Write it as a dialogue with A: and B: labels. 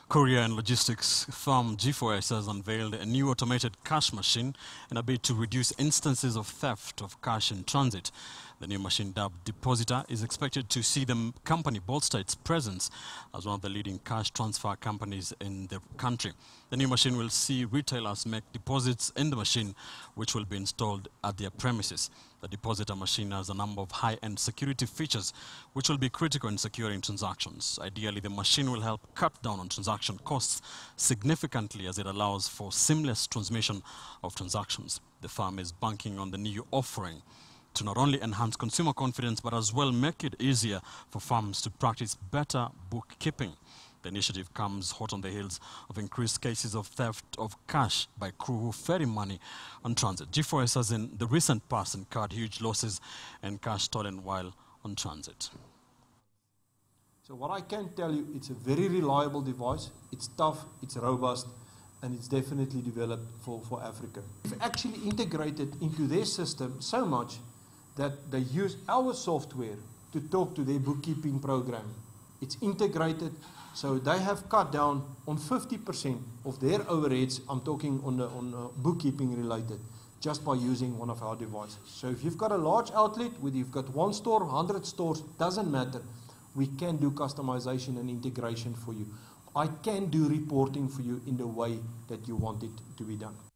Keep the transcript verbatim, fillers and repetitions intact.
A: Courier and logistics firm G four S has unveiled a new automated cash machine in a bid to reduce instances of theft of cash in transit. The new machine, dubbed Depositor, is expected to see the company bolster its presence as one of the leading cash transfer companies in the country. The new machine will see retailers make deposits in the machine, which will be installed at their premises. The Depositor machine has a number of high-end security features, which will be critical in securing transactions. Ideally, the machine will help cut down on transaction costs significantly as it allows for seamless transmission of transactions. The firm is banking on the new offering to not only enhance consumer confidence, but as well make it easier for firms to practice better bookkeeping. The initiative comes hot on the heels of increased cases of theft of cash by crew who ferry money on transit. G four S has in the recent past incurred huge losses and cash stolen while on transit.
B: So what I can tell you, it's a very reliable device, it's tough, it's robust, and it's definitely developed for, for Africa. We've actually integrated into their system so much that they use our software to talk to their bookkeeping program. It's integrated, so they have cut down on fifty percent of their overheads. I'm talking on the on uh, bookkeeping related, just by using one of our devices. So if you've got a large outlet, whether you've got one store, one hundred stores, doesn't matter. We can do customization and integration for you. I can do reporting for you in the way that you want it to be done.